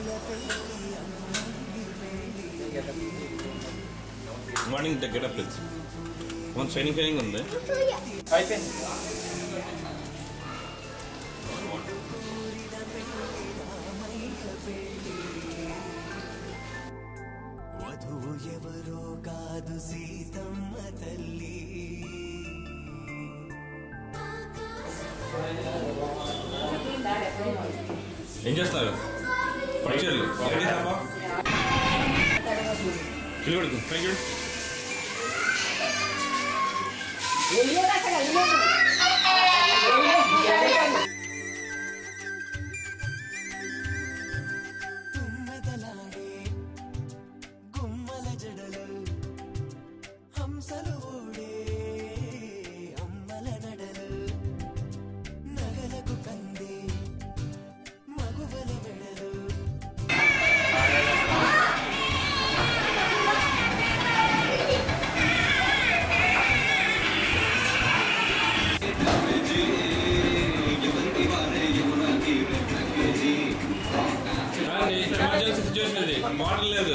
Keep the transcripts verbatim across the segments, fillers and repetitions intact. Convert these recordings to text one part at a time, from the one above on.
morning get up please one shining shining ఉంది అయిపోయింది వధువు ఎవరో కాదు సీతమ్మ తల్లి ఏం చేస్తారు పరీక్షలు కిలోడు థ్యాంక్ యూ తుమ్మెదలాడే గుమ్మల జడలు హంసలు ఓడే అమ్మల నడలు నగలకు కంది మగువల వెడలు ఎమర్జెన్సీ సిచ్యువేషన్ ఇది మోడల్ లేదు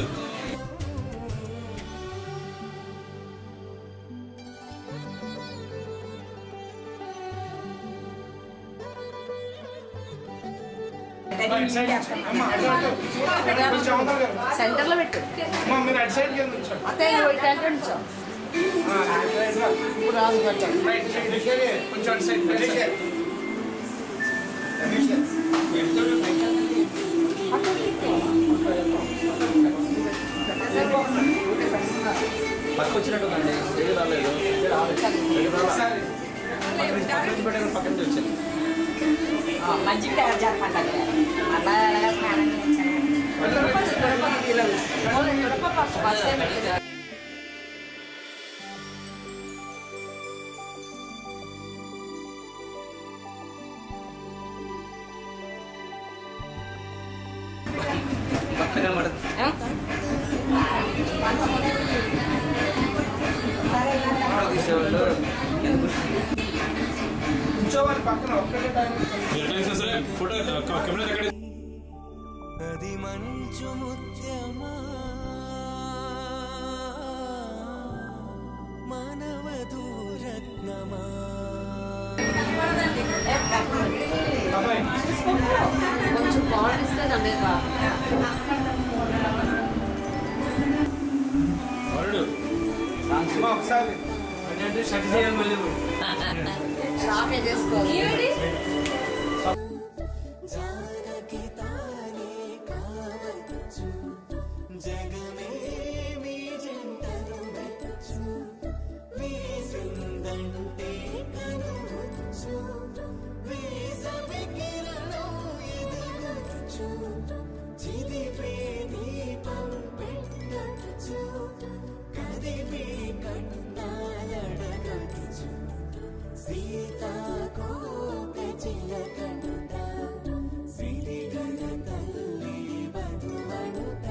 సెంటర్ లో పెట్టు పక్క వచ్చినట్టు రాలేదు పక్కన వచ్చాను మంచిగా తయారు జరపండి మళ్ళా స్నానం పక్కన మాట తీసేవాళ్ళు కూర్చోవాలి పక్కన ఫోటో కెమెరా ఎక్కడ అది మంచు ముత్యమా మానవధూరత్నమా కొంచెం బాగుండిస్తే నమ్మేదా ఒకసారి షాప్ చేసుకోవాలి జానకి తానే కావచ్చు జగమే మీ జంటను మెచ్చు వీసిందంటే కనువచ్చు వీసవి కిరణం ఎదుగచ్చు చిదిపే దీపం పెట్టచ్చు కదిపే కన్నాలడగచ్చు సీతాకోక చిలకనుట సిరిగల తల్లి వధువనుట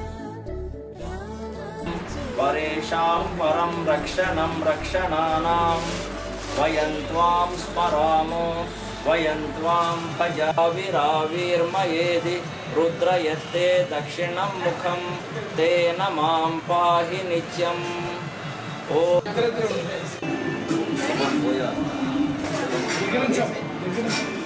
పరేషాం పరం రక్షణం రక్షణానాం వయం త్వాం స్మరామో వయం త్వాం భజావిరావిర్మయేది రుద్రయత్తే దక్షిణం ముఖం తేన మాం పాహి నిత్యం ఓ దగ్గర